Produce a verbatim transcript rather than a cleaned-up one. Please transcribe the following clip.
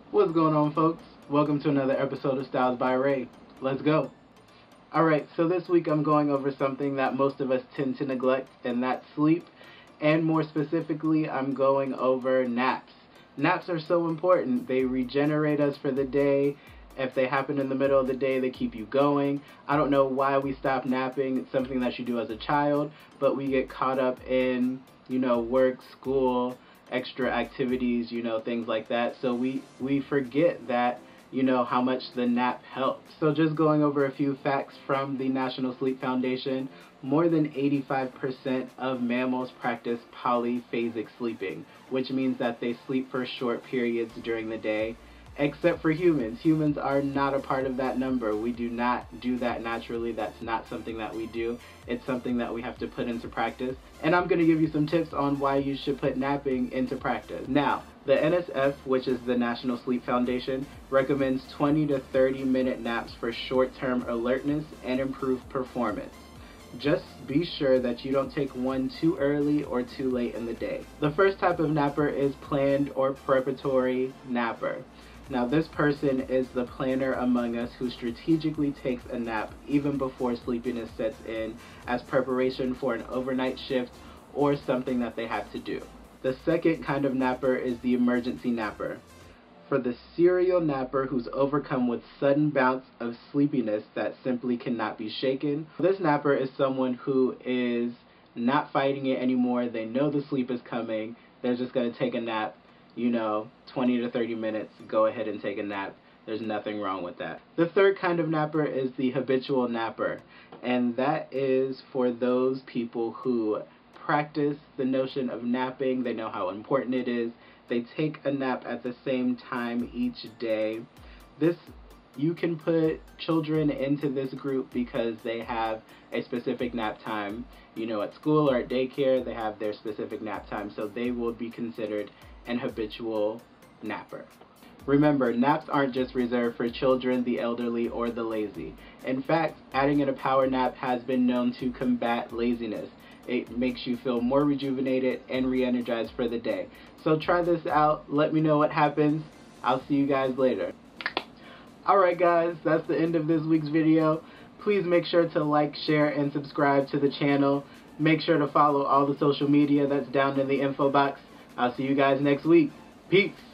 What's going on, folks? Welcome to another episode of Styles by Ray. Let's go. Alright, so this week I'm going over something that most of us tend to neglect, and that's sleep. And more specifically, I'm going over naps. Naps are so important. They regenerate us for the day. If they happen in the middle of the day, they keep you going. I don't know why we stop napping. It's something that you do as a child, but we get caught up in, you know, work, school, extra activities, you know, things like that. So we, we forget that, you know, how much the nap helps. So just going over a few facts from the National Sleep Foundation, more than eighty-five percent of mammals practice polyphasic sleeping, which means that they sleep for short periods during the day. Except for humans. Humans are not a part of that number. We do not do that naturally. That's not something that we do. It's something that we have to put into practice. And I'm going to give you some tips on why you should put napping into practice. Now, the N S F, which is the National Sleep Foundation, recommends twenty to thirty minute naps for short-term alertness and improved performance. Just be sure that you don't take one too early or too late in the day. The first type of napper is planned or preparatory napper. Now, this person is the planner among us who strategically takes a nap even before sleepiness sets in as preparation for an overnight shift or something that they have to do. The second kind of napper is the emergency napper. For the serial napper who's overcome with sudden bouts of sleepiness that simply cannot be shaken, this napper is someone who is not fighting it anymore. They know the sleep is coming. They're just going to take a nap. You know, twenty to thirty minutes, go ahead and take a nap. There's nothing wrong with that. The third kind of napper is the habitual napper, and that is for those people who practice the notion of napping. They know how important it is. They take a nap at the same time each day. This, you can put children into this group because they have a specific nap time. You know, at school or at daycare, they have their specific nap time, so they will be considered an habitual napper. Remember, naps aren't just reserved for children, the elderly, or the lazy. In fact, adding in a power nap has been known to combat laziness. It makes you feel more rejuvenated and re-energized for the day. So try this out. Let me know what happens. I'll see you guys later. Alright guys, that's the end of this week's video. Please make sure to like, share, and subscribe to the channel. Make sure to follow all the social media that's down in the info box. I'll see you guys next week. Peace.